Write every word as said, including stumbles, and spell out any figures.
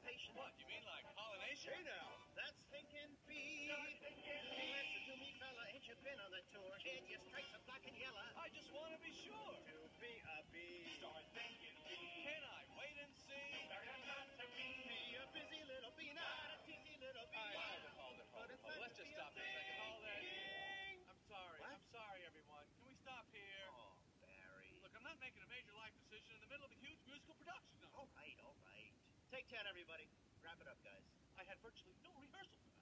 occupation. What, you mean like pollination? Hey now, that's thinking bee. Listen to me, fella, ain't you been on the tour? Kid, your stripes are black and yellow. I just want to be sure. To be a bee. Start thinking bee. Can I wait and see? Better not to be. Be a busy little bee, not a teasy little bee. All right, hold it, hold it, hold it, hold it. Let's just stop for a second. Hold it. I'm sorry. What? I'm sorry, everyone. Can we stop here? Oh, Barry. Look, I'm not making a major life decision in the middle of a huge musical production. No. All right, all right. Take ten, everybody. Wrap it up, guys. I had virtually no rehearsal for that.